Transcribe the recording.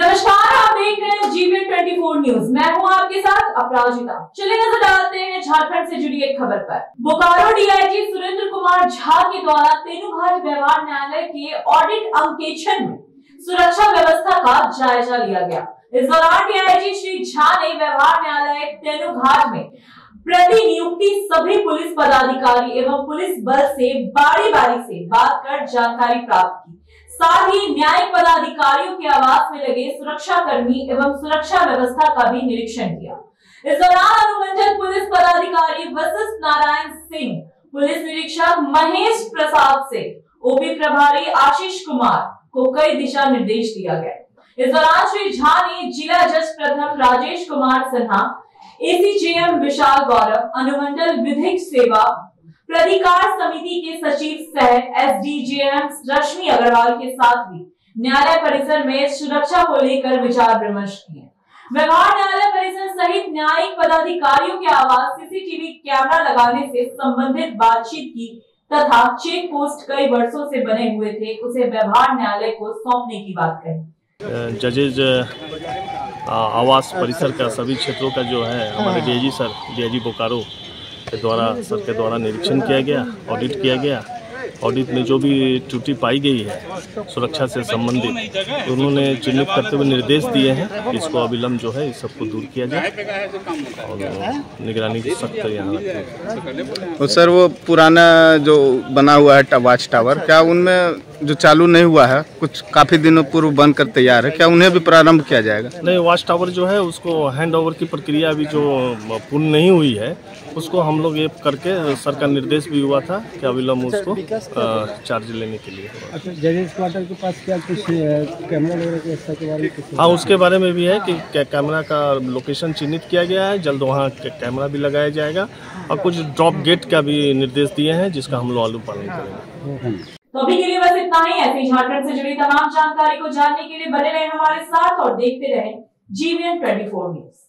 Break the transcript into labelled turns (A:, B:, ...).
A: नमस्कार, आप देख रहे हैं जीवीएन 24 न्यूज। मैं हूं आपके साथ अपराजिता। चलिए नजर डालते हैं झारखंड से जुड़ी एक खबर पर। बोकारो डीआईजी सुरेंद्र कुमार झा के द्वारा तेनुघाट व्यवहार न्यायालय के ऑडिट अंकेक्षण में सुरक्षा व्यवस्था का जायजा लिया गया। इस दौरान डीआईजी श्री झा ने व्यवहार न्यायालय तेनुघाट में प्रतिनियुक्ति सभी पुलिस पदाधिकारी एवं पुलिस बल से बारी बारी से बात कर जानकारी प्राप्त की। साथ ही न्यायिक पदाधिकारियों के आवास में लगे सुरक्षा कर्मी एवं सुरक्षा व्यवस्था का भी निरीक्षण किया। इस दौरान अनुमंडल पुलिस पदाधिकारी वशिष्ठ नारायण सिंह, पुलिस निरीक्षक महेश प्रसाद से ओपी प्रभारी आशीष कुमार को कई दिशा निर्देश दिया गया। इस दौरान श्री झा ने जिला जज प्रथम राजेश कुमार सिन्हा, एसीजेएम विशाल गौरव, अनुमंडल विधिक सेवा प्राधिकार समिति के सचिव सह एसडीजेएम रश्मि अग्रवाल के साथ भी न्यायालय परिसर में सुरक्षा को लेकर विचार विमर्श किए। व्यवहार न्यायालय परिसर सहित न्यायिक पदाधिकारियों के आवास सीसीटीवी कैमरा लगाने से संबंधित बातचीत की तथा चेक पोस्ट कई वर्षों से बने हुए थे, उसे व्यवहार न्यायालय को सौंपने की बात कही।
B: जजेज आवास परिसर का सभी क्षेत्रों का जो है हमारे डीआईजी सर, डीआईजी बोकारो के द्वारा निरीक्षण किया गया, ऑडिट किया गया। ऑडिट में जो भी त्रुटि पाई गई है सुरक्षा से संबंधित, तो उन्होंने चिन्हित करते हुए निर्देश दिए हैं कि इसको अविलंब जो है इस सबको दूर किया जाए और निगरानी सख्त यहाँ रखें।
C: तो सर, वो पुराना जो बना हुआ है वाच टावर, क्या उनमें जो चालू नहीं हुआ है, कुछ काफ़ी दिनों पूर्व बन कर तैयार है, क्या उन्हें भी प्रारंभ किया जाएगा?
B: नहीं, वाच टावर जो है उसको हैंड ओवर की प्रक्रिया अभी जो पूर्ण नहीं हुई है, उसको हम लोग ये करके सर का निर्देश भी हुआ था कि अविलंब उसको चार्ज लेने के लिए।
D: अच्छा, जजेस क्वार्टर के पास क्या कुछ कैमरा वगैरह के बारे में?
B: हाँ, उसके बारे में भी है कि कैमरा का लोकेशन चिन्हित किया गया है, जल्द वहाँ कैमरा भी लगाया जाएगा और कुछ ड्रॉप गेट का भी निर्देश दिए हैं जिसका हम लोग पालन करेंगे।
A: तो अभी के लिए बस इतना ही। ऐसे झारखंड से जुड़ी तमाम जानकारी को जानने के लिए बने रहे हमारे साथ और देखते रहे जीवीएन 24 न्यूज।